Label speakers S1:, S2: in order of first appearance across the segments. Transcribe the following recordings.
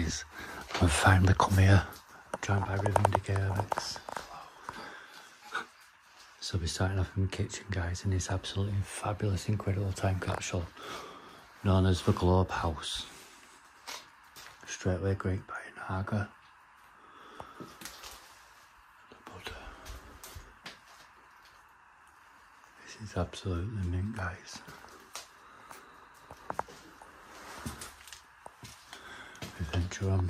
S1: guys, I've finally come here. I'm joined by Riven Gervix. So we're starting off in the kitchen, guys, in this absolutely fabulous, incredible time capsule known as the Globe House. Straight away, Great Brian Harger. This is absolutely mint, guys. We venture on.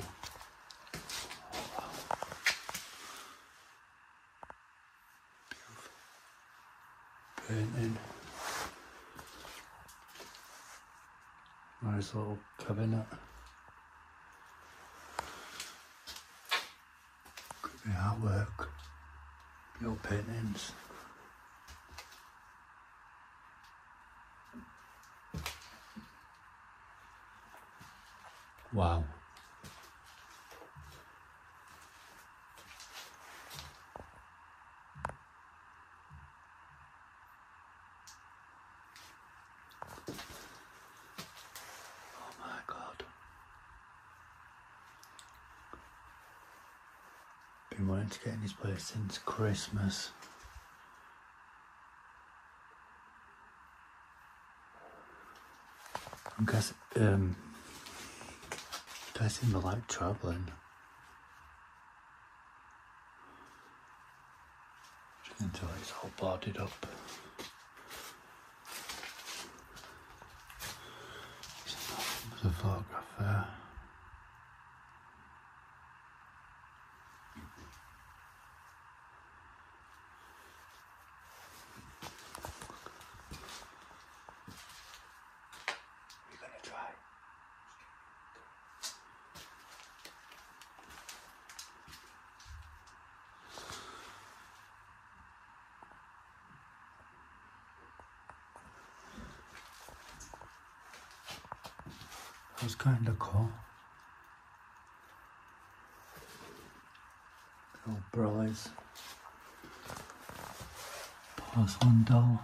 S1: Painting. Nice little cabinet. Could be artwork. Your paintings. Wow. Oh my God. Been wanting to get in this place since Christmas. I'm guessing they like travelling. Until it's all boarded up. There's a photograph there. You're gonna try. That's kind of cool. Little brollies. Porcelain doll.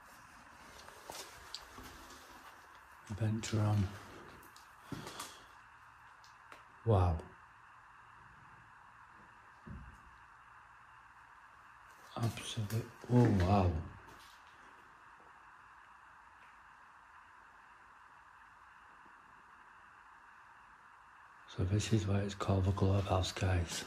S1: Adventure on. Wow. Absolute. Oh wow. So this is why it's called the Globe House, guys.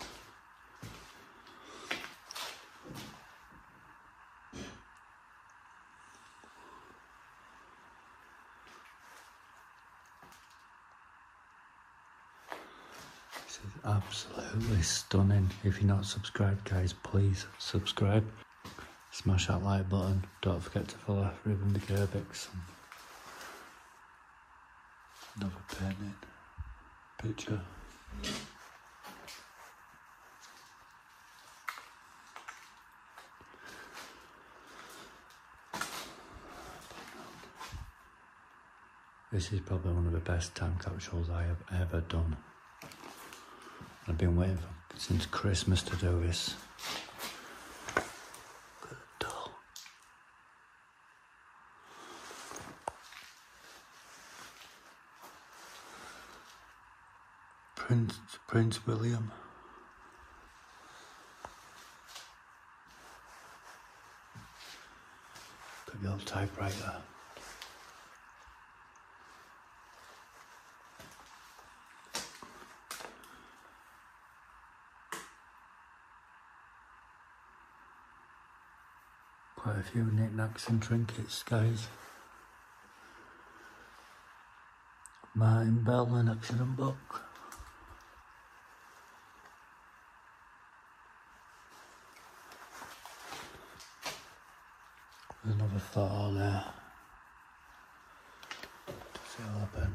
S1: This is absolutely stunning. If you're not subscribed, guys, please subscribe. Smash that like button. Don't forget to follow Riven Gervix. Another painting. Picture. This is probably one of the best time capsules I have ever done. I've been waiting since Christmas to do this. Look at the doll. Prince William. Look at the old typewriter. Quite a few knickknacks and trinkets, guys. Martin Bell, an accident book. There's another photo there. Does it open?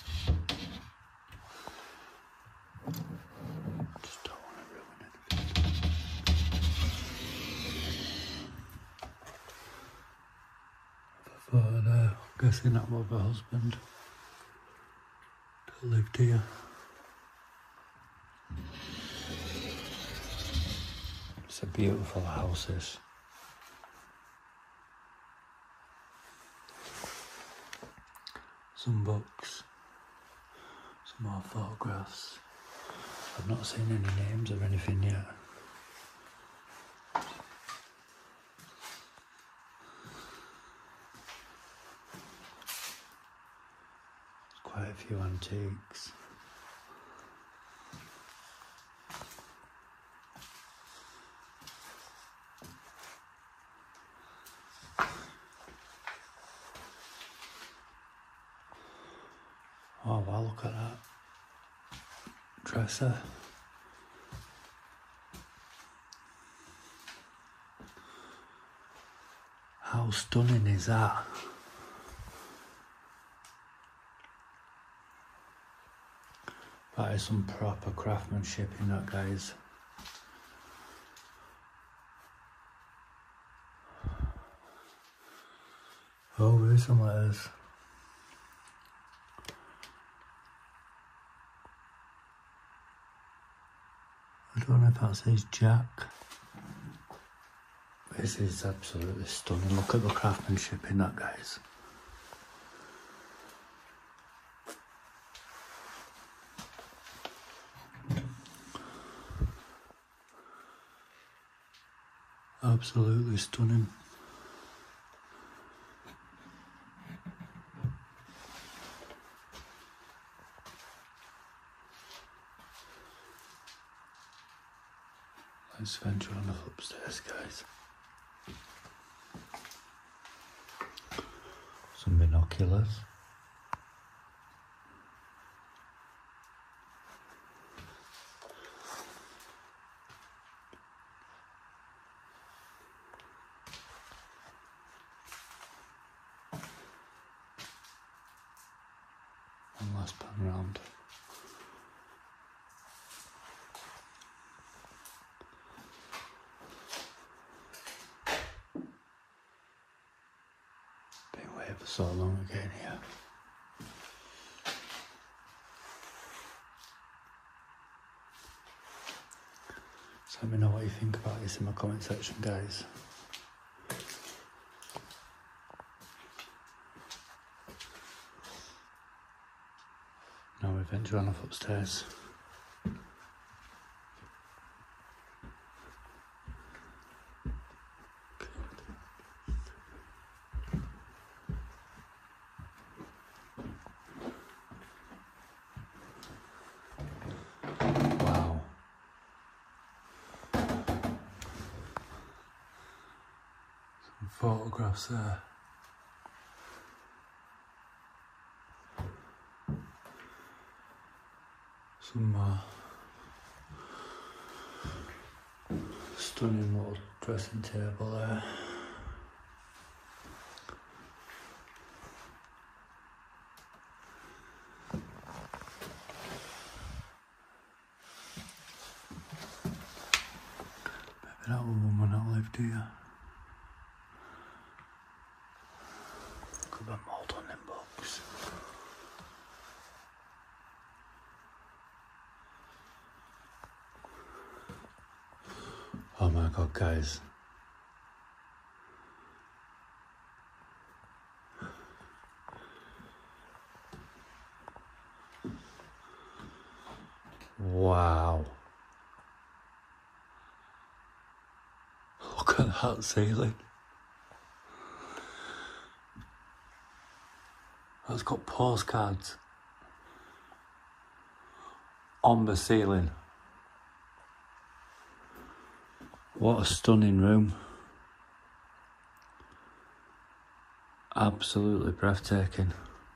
S1: Just don't want to ruin anything. Another photo there. I'm guessing that was her husband that lived here. It's a beautiful house, this. Some books, some more photographs. I've not seen any names or anything yet. Quite a few antiques. Oh wow, look at that dresser. How stunning is that? That is some proper craftsmanship in that, guys. Oh, here's some letters. I don't know if that says Jack. This is absolutely stunning. Look at the craftsmanship in that, guys. Absolutely stunning. Let's venture on up upstairs, guys. Some binoculars. One last pan round. Been waiting for so long again here. So let me know what you think about this in my comment section, guys. Now we venture on up upstairs. Wow. Some photographs there. Some stunning little dressing table there. Maybe that woman that lived here. Look at them mould on them books. Oh my god, guys. Wow. Look at that ceiling. That's got postcards on the ceiling. What a stunning room. Absolutely breathtaking.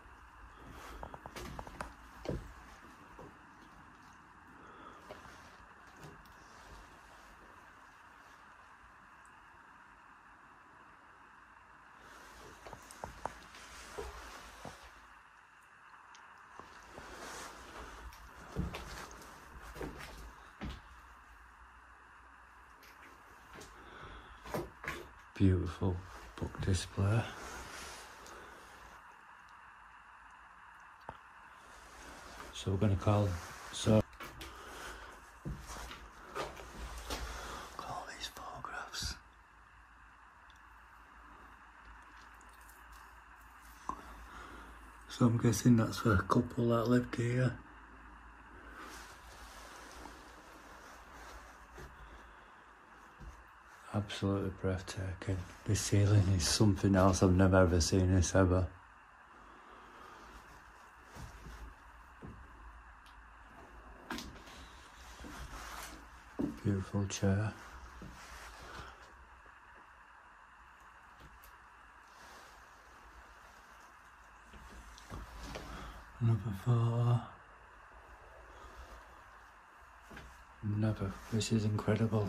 S1: Beautiful book display. So we're going to call these photographs. So I'm guessing that's a couple that lived here. Absolutely breathtaking. This ceiling is something else. I've never ever seen this ever. Beautiful chair. Another photo. Never. This is incredible.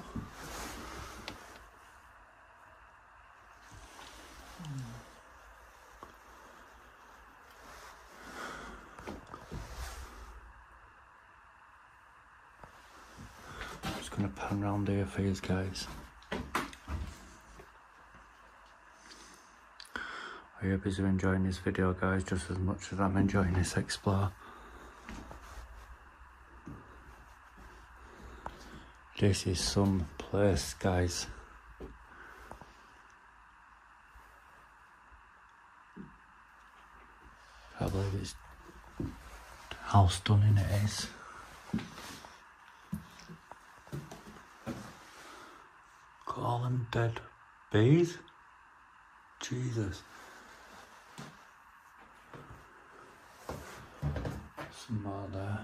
S1: I'm just going to pan around here for you guys. I hope you're enjoying this video, guys, just as much as I'm enjoying this explore. This is some place, guys. I believe it's how stunning it is. Got all them dead bees. Jesus. Some more there.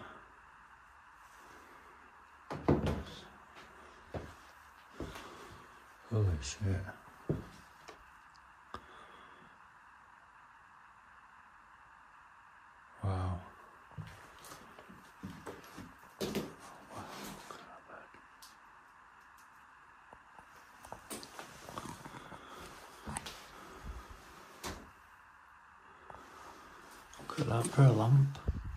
S1: Holy shit. Wow. Look at that for a lamp.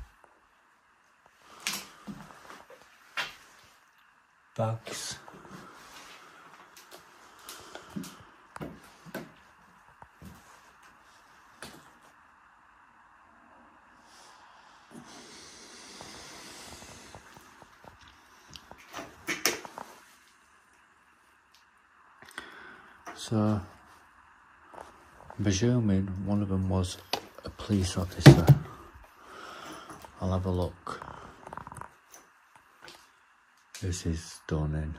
S1: Bags. So, I'm presuming one of them was a police officer. I'll have a look. This is stunning.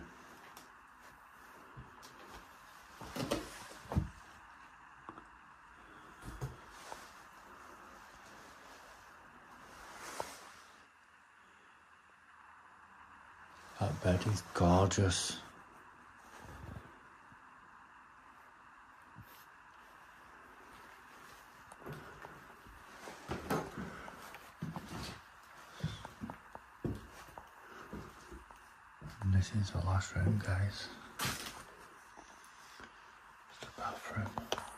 S1: That bed is gorgeous. And this is the last room, guys. It's the bathroom.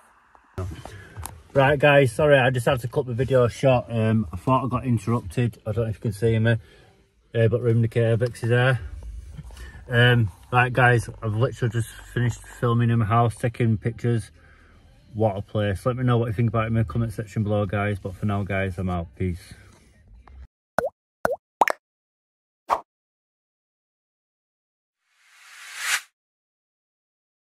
S1: Right, guys, sorry, I just had to cut the video short. I thought I got interrupted. I don't know if you can see me. But Room Decay Avex is there. Right, guys, I've literally just finished filming in my house, taking pictures. What a place. Let me know what you think about it in the comment section below, guys. But for now, guys, I'm out. Peace.